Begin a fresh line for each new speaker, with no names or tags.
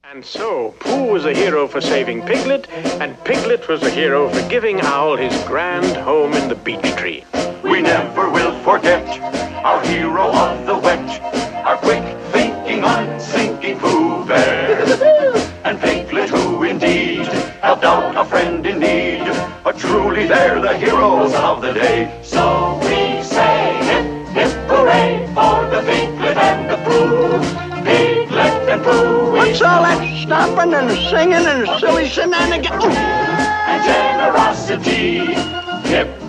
And so, Pooh was a hero for saving Piglet, and Piglet was a hero for giving Owl his grand home in the beech tree.
We never will forget our hero of the wet, our quick thinking, unthinking Pooh Bear. And Piglet, who indeed helped out a friend in need, but truly they're the heroes of the day. So we say hip, hip, hooray for the Piglet and the Pooh. Piglet and Pooh.
What's all that stomping and singing and silly shenanigans?
And generosity. Hip,